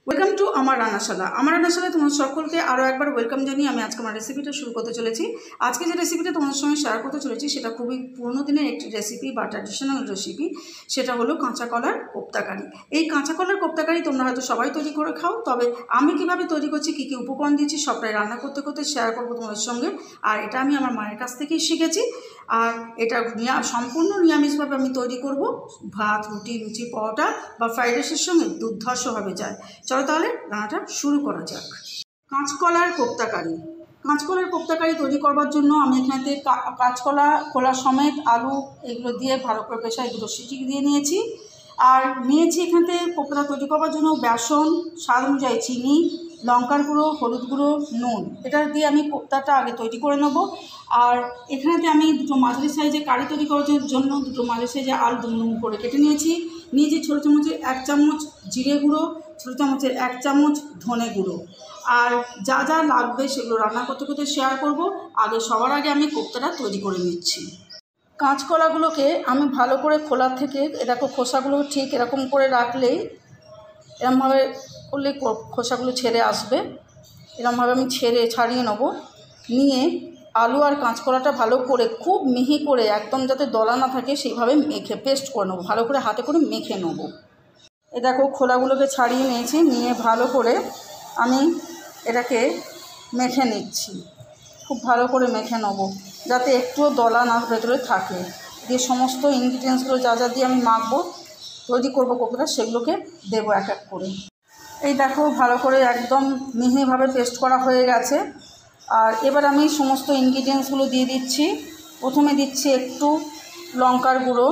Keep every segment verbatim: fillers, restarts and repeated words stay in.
Welcome to আমার রান্নাশালা। আমার রান্নাশালায় তোমাদের সকলকে আরও একবার ওয়েলকাম জানিয়ে আমি আজকে আমার রেসিপিটা শুরু করতে চলেছি। আজকে যে রেসিপিটা তোমাদের সঙ্গে শেয়ার করতে চলেছি সেটা খুবই পুরোনো দিনের একটি রেসিপি বা ট্র্যাডিশনাল রেসিপি। সেটা হলো কাঁচা কলার কোপ্তাকারি। এই কাঁচা কলার কোপ্তাকারি তোমরা হয়তো সবাই তৈরি করে খাও, তবে আমি কীভাবে তৈরি করছি, কী কী উপকরণ দিচ্ছি সবটাই রান্না করতে করতে শেয়ার করবো তোমাদের সঙ্গে। আর এটা আমি আমার মায়ের কাছ থেকেই শিখেছি। আর এটা সম্পূর্ণ নিরামিষভাবে আমি তৈরি করব। ভাত, রুটি, লুচি, পরোটা বা ফ্রাইড রাইসের সঙ্গে দুর্ধর্ষভাবে যায়। চলো তাহলে রান্নাটা শুরু করা যাক। কাঁচকলার কোপ্তাকারি। কাঁচকলার কোপ্তাকারি তৈরি করবার জন্য আমি এখানে কাঁচকলা খোলা সমেত আলু এগুলো দিয়ে ভালো করে প্রেসারে দুটো সিটি দিয়ে নিয়েছি। আর নিয়েছি এখান থেকে কোপ্তা তৈরি করবার জন্য বেসন, স্বাদ অনুযায়ী চিনি, লঙ্কার গুঁড়ো, হলুদ গুঁড়ো, নুন। এটা দিয়ে আমি কোপ্তাটা আগে তৈরি করে নেব। আর এখানেতে আমি দুটো মাঝারি সাইজে কারি তৈরি করার জন্য দুটো মাঝারি সাইজে আলু দুম করে কেটে নিয়েছি। নিয়েছি ছোটো চামচের এক চামচ জিরে গুঁড়ো, ছোটো চামচের এক চামচ ধনে গুঁড়ো। আর যা যা লাগবে সেগুলো রান্না করতে করতে শেয়ার করব। আগে সবার আগে আমি কোপ্তাটা তৈরি করে নিচ্ছি। কাঁচকলাগুলোকে আমি ভালো করে খোলা থেকে এরকম খোসাগুলো ঠিক এরকম করে রাখলেই এরকমভাবে করলে খোসাগুলো ছেড়ে আসবে। এরকমভাবে আমি ছেড়ে ছাড়িয়ে নেব। নিয়ে আলু আর কাঁচকলাটা ভালো করে খুব মিহি করে একদম যাতে দলা না থাকে সেইভাবে মেখে পেস্ট করে নেবো, ভালো করে হাতে করে মেখে নেবো। এ দেখো খোলাগুলোকে ছাড়িয়ে নিয়েছি, নিয়ে ভালো করে আমি এটাকে মেখে নিচ্ছি। খুব ভালো করে মেখে নেবো যাতে একটুও দলা না ভেতরে থাকে। দিয়ে সমস্ত ইনগ্রিডিয়েন্টসগুলো যা যা দিয়ে আমি মাখবো তৈরি করবো কোপ্তাটা সেগুলোকে দেবো এক এক করে। এই দেখো ভালো করে একদম মিহিভাবে পেস্ট করা হয়ে গেছে। আর এবার আমি সমস্ত ইনগ্রিডিয়েন্টসগুলো দিয়ে দিচ্ছি। প্রথমে দিচ্ছি একটু লঙ্কার গুঁড়ো,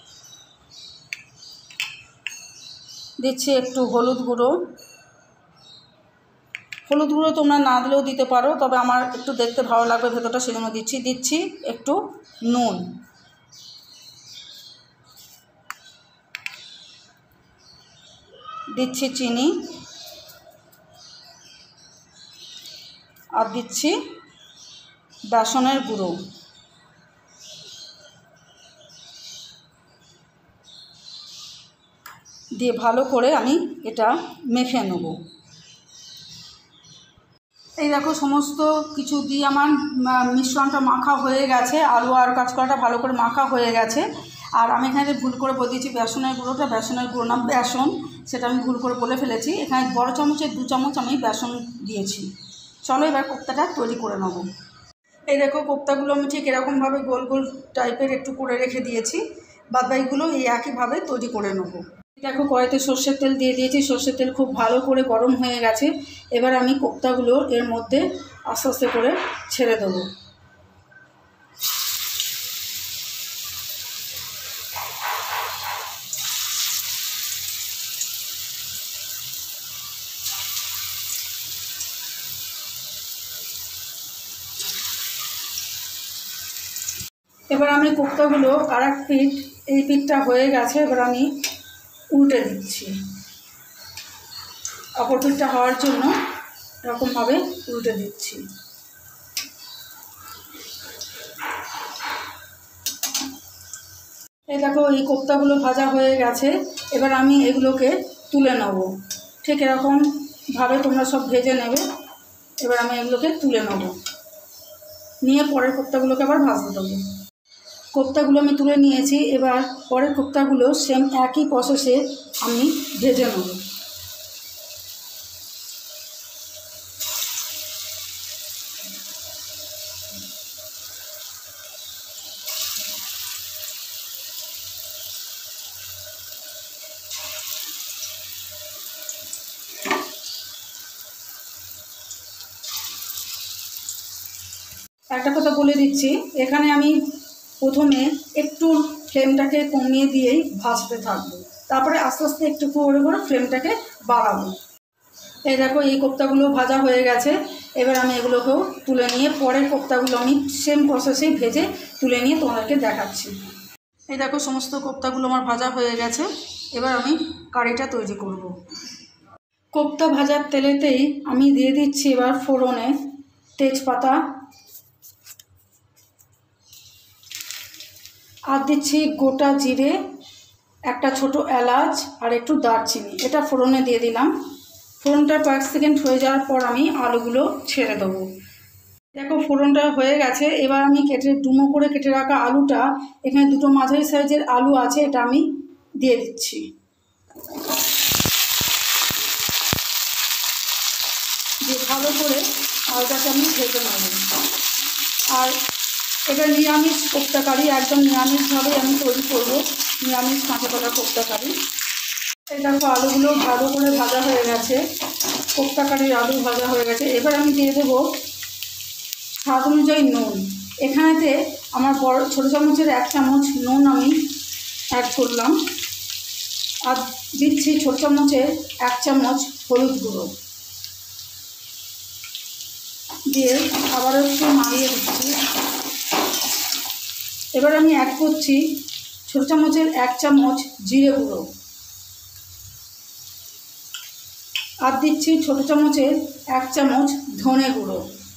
দিচ্ছি একটু হলুদ গুঁড়ো। হলুদ গুঁড়ো তোমরা না দিলেও দিতে পারো, তবে আমার একটু দেখতে ভালো লাগবে ভেতরটা সেজন্য দিচ্ছি। দিচ্ছি একটু নুন, দিচ্ছি চিনি, আর দিচ্ছি বেসনের গুঁড়ো। দিয়ে ভালো করে আমি এটা মেখে নেব। এই দেখো সমস্ত কিছু দিয়ে আমার মিশ্রণটা মাখা হয়ে গেছে। আলু আর কাঁচকলাটা ভালো করে মাখা হয়ে গেছে। আর আমি এখানে ভুল করে বলে দিয়েছি বেসনের গুঁড়োটা বেসনের গুঁড়ো না বেসন, সেটা আমি ভুল করে বলে ফেলেছি। এখানে বড় চামচের দু চামচ আমি বেসন দিয়েছি। চলো এবার কোপ্তাটা তৈরি করে নেব। এই দেখো কোপ্তাগুলো আমি ঠিক এরকমভাবে গোল গোল টাইপের একটু করে রেখে দিয়েছি। বাদবাকিগুলো এই একইভাবে তৈরি করে নেব। দেখো কড়াইতে সর্ষের তেল দিয়ে দিয়েছি। সর্ষের তেল খুব ভালো করে গরম হয়ে গেছে। এবার আমি কোপ্তাগুলো এর মধ্যে আস্তে আস্তে করে ছেড়ে দেবো। এবার আমি কোপ্তাগুলো আর এক পিঠ, এই পিঠটা হয়ে গেছে, এবার আমি উল্টে দিচ্ছি। অপর পিঠটা হওয়ার জন্য এরকমভাবে উল্টে দিচ্ছি। এই দেখো এই কোপ্তাগুলো ভাজা হয়ে গেছে। এবার আমি এগুলোকে তুলে নেব। ঠিক এরকমভাবে তোমরা সব ভেজে নেবে। এবার আমি এগুলোকে তুলে নেব, নিয়ে পরের কোপ্তাগুলোকে আবার ভাজতে দেবো। কোপ্তাগুলো আমি তুলে নিয়েছি। এবার পরের কোপ্তাগুলো সেম একই প্রসেসে আমি ভেজে নেব। একটা কথা বলে দিচ্ছি, এখানে আমি প্রথমে একটু ফ্লেমটাকে কমিয়ে দিয়েই ভাজতে থাকবো, তারপরে আস্তে আস্তে একটু করে করে ফ্লেমটাকে বাড়াবো। এই দেখো এই কোপ্তাগুলো ভাজা হয়ে গেছে। এবার আমি এগুলোকেও তুলে নিয়ে পরের কোপ্তাগুলো আমি সেম প্রসেসেই ভেজে তুলে নিয়ে তোমাদেরকে দেখাচ্ছি। এই দেখো সমস্ত কোপ্তাগুলো আমার ভাজা হয়ে গেছে। এবার আমি কারিটা তৈরি করব। কোপ্তা ভাজার তেলেতেই আমি দিয়ে দিচ্ছি এবার ফোড়নে তেজপাতা, আর দিচ্ছি গোটা জিরে, একটা ছোট এলাচ আর একটু দারচিনি, এটা ফোড়নে দিয়ে দিলাম। ফোড়নটা কয়েক সেকেন্ড হয়ে যাওয়ার পর আমি আলুগুলো ছেড়ে দেবো। দেখো ফোড়নটা হয়ে গেছে। এবার আমি কেটে ডুমো করে কেটে রাখা আলুটা, এখানে দুটো মাঝারি সাইজের আলু আছে, এটা আমি দিয়ে দিচ্ছি। দিয়ে ভালো করে আলুটাকে আমি ভেজে নেব। আর এটা নিরামিষ কোপ্তা কারি, একদম নিরামিষভাবে আমি তৈরি করব, নিরামিষ কাঁচা কলা কোপ্তা কারি। এই দেখো আলুগুলো ভালো করে ভাজা হয়ে গেছে, কোপ্তা কারির আলু ভাজা হয়ে গেছে। এবার আমি দিয়ে দেবো স্বাদ অনুযায়ী নুন। এখানেতে আমার বড় ছোটো চামচের এক চামচ নুন আমি অ্যাড করলাম, আর দিচ্ছি ছোটো চামচের এক চামচ হলুদ গুঁড়ো দিয়ে আবারও একটু নাড়িয়ে দিচ্ছি। এবার আমি অ্যাড করছি ছোটো চামচের এক চামচ জিরে গুঁড়ো, আর দিচ্ছি ছোটো চামচের এক চামচ ধনে গুঁড়ো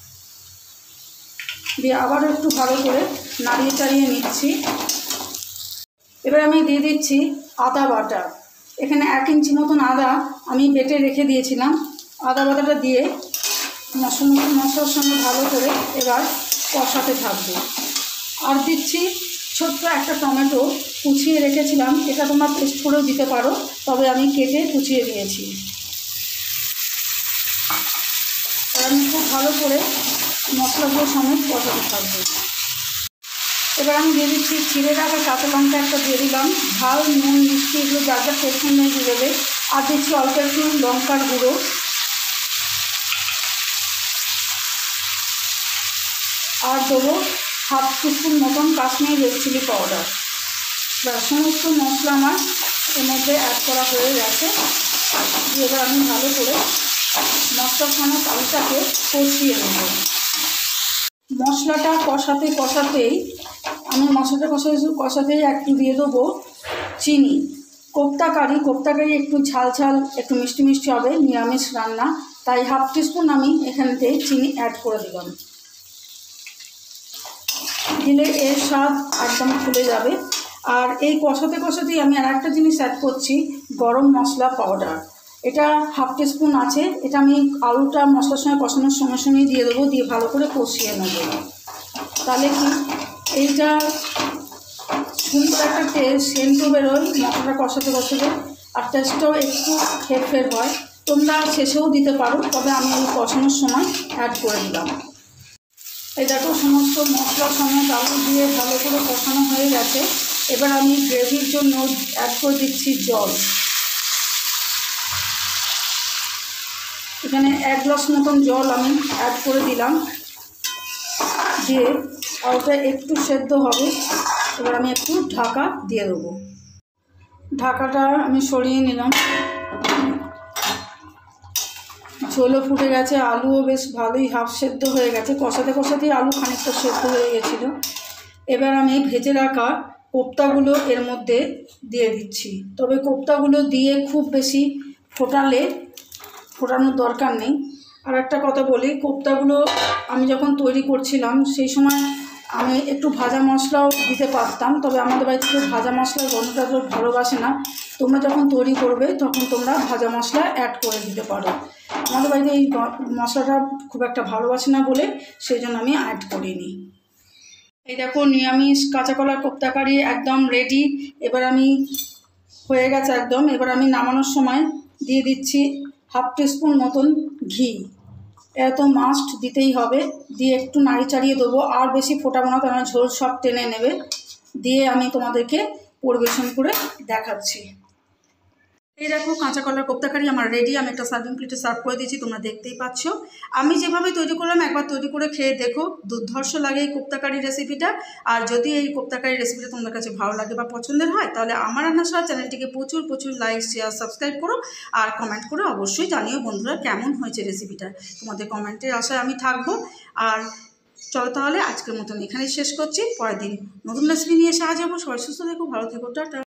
দিয়ে আবারও একটু ভালো করে নাড়িয়ে চাড়িয়ে নিচ্ছি। এবার আমি দিয়ে দিচ্ছি আদা বাটা। এখানে এক ইঞ্চি মতন আদা আমি বেটে রেখে দিয়েছিলাম। আদা বাটাটা দিয়ে মশলা মশলার সঙ্গে ভালো করে এবার কষাতে থাকবো। আর দিচ্ছি ছোট্ট একটা টমেটো কুচিয়ে রেখেছিলাম, এটা তোমরা পেস্ট করেও দিতে পারো, তবে আমি কেটে কুচিয়ে দিয়েছি। আর আমি খুব ভালো করে মশলাগুলো সমেত কষাতে থাকবো। এবার আমি দিয়ে দিচ্ছি চিড়ে রাখা কাঁচা লঙ্কা একটা দিয়ে দিলাম, ঝাল নুন মিষ্টি এগুলো যা যা টেস্ট অনুযায়ী দিয়ে দেবে। আর দিচ্ছি অল্প একটু লঙ্কার গুঁড়ো, আর দেবো হাফ টিস্পুন মতন কাশ্মীরি রেড চিলি পাউডার। সমস্ত মশলা আমার এর মধ্যে অ্যাড করা হয়ে গেছে। এবার আমি ভালো করে মশলার সঙ্গে আলুটাকে কষিয়ে নেব। মশলাটা কষাতে কষাতেই আমি মশলাটা কষাতে কষাতেই একটু দিয়ে দেবো চিনি। কোপ্তা কারি কোপ্তা কারি একটু ঝাল ঝাল একটু মিষ্টি মিষ্টি হবে, নিরামিষ রান্না, তাই হাফ টিস্পুন আমি এখানেতে চিনি অ্যাড করে দিলাম। দিলে এর স্বাদ একদম খুলে যাবে। আর এই কষাতে কষাতেই আমি আর একটা জিনিস অ্যাড করছি, গরম মশলা পাউডার। এটা হাফ টিস্পুন আছে, এটা আমি আলুটা মশলার সঙ্গে কষানোর সঙ্গে সঙ্গেই দিয়ে দেবো, দিয়ে ভালো করে কষিয়ে নেব। তাহলে কি এইটা সুন্দর একটা টেস্ট সেন্টও বেরোয় মশলাটা কষাতে কষাতে, আর টেস্টটাও একটু ফের ফের হয়। তোমরা শেষেও দিতে পারো, তবে আমি এই কষানোর সময় অ্যাড করে দিলাম। এই দেখো সমস্ত মশলা সমেত আলু দিয়ে ভালো করে কষানো হয়ে গেছে। এবার আমি গ্রেভির জন্য অ্যাড করে দিচ্ছি জল। এখানে এক গ্লাস মতন জল আমি অ্যাড করে দিলাম, দিয়ে আলুটা একটু সেদ্ধ হবে। এবার আমি একটু ঢাকা দিয়ে দেবো। ঢাকাটা আমি সরিয়ে নিলাম। ঝোলও ফুটে গেছে, আলুও বেশ ভালোই হাফ সেদ্ধ হয়ে গেছে, কষাতে কষাতেই আলু খানিকটা সেদ্ধ হয়ে গেছিলো। এবার আমি ভেজে রাখা কোপ্তাগুলো এর মধ্যে দিয়ে দিচ্ছি, তবে কোপ্তাগুলো দিয়ে খুব বেশি ফোটালে ফোটানোর দরকার নেই। আর একটা কথা বলি, কোপ্তাগুলো আমি যখন তৈরি করছিলাম সেই সময় আমি একটু ভাজা মশলাও দিতে পারতাম, তবে আমাদের বাড়িতে কেউ ভাজা মশলার গন্ধটা তো ভালোবাসে না। তোমরা যখন তৈরি করবে তখন তোমরা ভাজা মশলা অ্যাড করে দিতে পারো। আমাদের বাড়িতে এই মশলাটা খুব একটা ভালোবাসে না বলে সেই জন্য আমি অ্যাড করিনি। এই দেখো নিরামিষ কাঁচা কলার কোপ্তা কারি একদম রেডি। এবার আমি হয়ে গেছে একদম। এবার আমি নামানোর সময় দিয়ে দিচ্ছি হাফ টিস্পুন মতন ঘি। এটা তো মাস্ট দিতেই হবে, দিয়ে একটু নাড়ি চাড়িয়ে দেবো। আর বেশি ফোটাবো না, কারণ ঝোল সব টেনে নেবে। দিয়ে আমি তোমাদেরকে পরিবেশন করে দেখাচ্ছি। এই দেখো কাঁচা কলার কোপ্তা কারি আমার রেডি। আমি একটা সার্ভিং প্লেটে সার্ভ করে দিয়েছি, তোমরা দেখতেই পাচ্ছ। আমি যেভাবে তৈরি করলাম একবার তৈরি করে খেয়ে দেখো, দুর্ধর্ষ লাগে এই কোপ্তা কারি রেসিপিটা। আর যদি এই কোপ্তা কারি রেসিপিটা তোমাদের কাছে ভালো লাগে বা পছন্দের হয়, তাহলে আমার রান্নাশালা চ্যানেলটিকে প্রচুর প্রচুর লাইক শেয়ার সাবস্ক্রাইব করো, আর কমেন্ট করে অবশ্যই জানিও বন্ধুরা কেমন হয়েছে রেসিপিটা। তোমাদের কমেন্টের আশায় আমি থাকবো। আর চলো তাহলে আজকের মতন এখানেই শেষ করছি, পরের দিন নতুন রেসিপি নিয়ে এসে হাজির হবো। সবাই সুস্থ থেকো, ভালো থেকো, টাটা।